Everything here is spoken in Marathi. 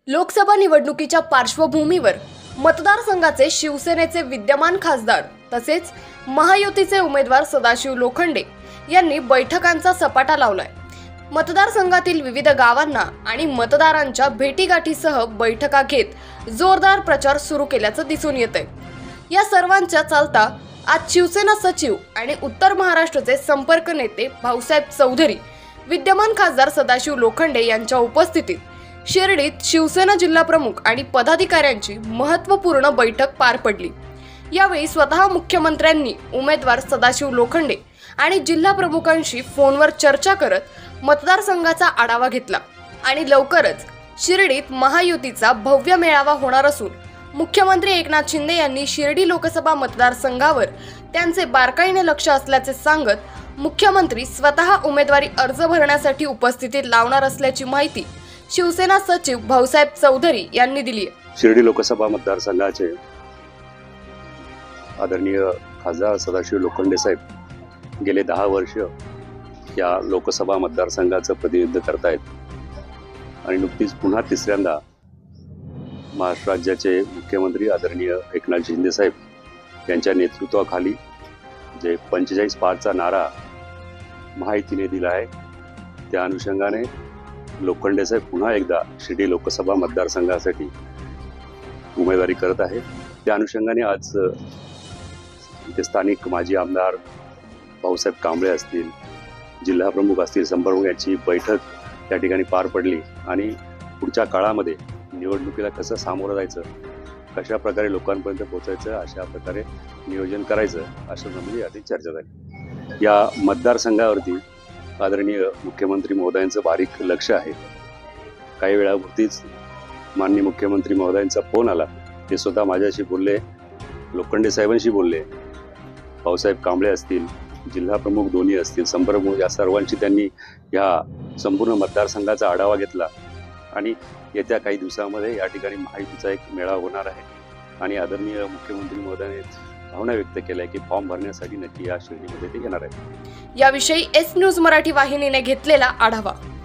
लोकसभा निवडणुकीच्या पार्श्वभूमीवर मतदारसंघाचे शिवसेनेचे विद्यमान खासदार तसेच महायुतीचे उमेदवार सदाशिव लोखंडे यांनी बैठकांचा सपाटा लावलाय। मतदारसंघातील विविध गावांना आणि मतदारांच्या भेटीगाठीसह बैठका घेत जोरदार प्रचार सुरू केल्याचं दिसून येतंय। या सर्वांच्या चालता आज शिवसेना सचिव आणि उत्तर महाराष्ट्राचे संपर्क नेते भाऊसाहेब चौधरी, विद्यमान खासदार सदाशिव लोखंडे यांच्या उपस्थितीत शिर्डीत शिवसेना जिल्हा प्रमुख आणि पदाधिकाऱ्यांची महत्त्वपूर्ण बैठक पार पडली। यावेळी स्वतः मुख्यमंत्र्यांनी उमेदवार सदाशिव लोखंडे आणि जिल्हा प्रमुखांशी फोनवर चर्चा करत मतदारसंघाचा आढावा घेतला आणि लवकरच शिर्डीत महायुतीचा भव्य मेळावा होणार असून मुख्यमंत्री एकनाथ शिंदे यांनी शिर्डी लोकसभा मतदारसंघावर त्यांचे बारकाईने लक्ष असल्याचे सांगत मुख्यमंत्री स्वतः उमेदवारी अर्ज भरण्यासाठी उपस्थितीत लावणार असल्याची माहिती शिवसेना सचिव भाऊसाहेब चौधरी यांनी दिली आहे। शिर्डी लोकसभा मतदारसंघाचे आदरणीय खासदार सदाशिव लोखंडे साहेब गेले 10 वर्ष या लोकसभा मतदारसंघाचं प्रतिनिधित्व करतायत आणि नुकतीच पुन्हा तिसऱ्यांदा महाराष्ट्र राज्याचे मुख्यमंत्री आदरणीय एकनाथ शिंदे साहेब यांच्या नेतृत्वाखाली जे 45 पारचा नारा महायुतीने दिला आहे, त्या अनुषंगाने लोखंडे साहेब पुन्हा एकदा शिर्डी लोकसभा मतदारसंघासाठी उमेदवारी करत आहे। त्या अनुषंगाने आज इथे स्थानिक माजी आमदार भाऊसाहेब कांबळे असतील, जिल्हा प्रमुख असतील, संपर्क यांची बैठक त्या ठिकाणी पार पडली आणि पुढच्या काळामध्ये निवडणुकीला कसं सामोरं जायचं, कशा प्रकारे लोकांपर्यंत पोहोचायचं, अशा प्रकारे नियोजन करायचं अशा संबंधी आधी चर्चा झाली। या मतदारसंघावरती आदरणीय मुख्यमंत्री महोदयांचं बारीक लक्ष आहे। काही वेळापूर्वीच माननीय मुख्यमंत्री महोदयांचा फोन आला, ते स्वतः माझ्याशी बोलले, लोखंडे साहेबांशी बोलले, भाऊसाहेब कांबळे असतील, जिल्हा प्रमुख दोन्ही असतील, संपर्क प्रमुख, या सर्वांची त्यांनी या संपूर्ण मतदारसंघाचा आढावा घेतला आणि येत्या काही दिवसांमध्ये या ठिकाणी महायुतीचा एक मेळावा होणार आहे आणि आदरणीय मुख्यमंत्री महोदयांनी भावना व्यक्त केल्या की फॉर्म भरण्यासाठी नक्की या शिर्डीमध्ये ते येणार आहे। याविषयी एस न्यूज मराठी वाहिनीने घेतलेला आढावा।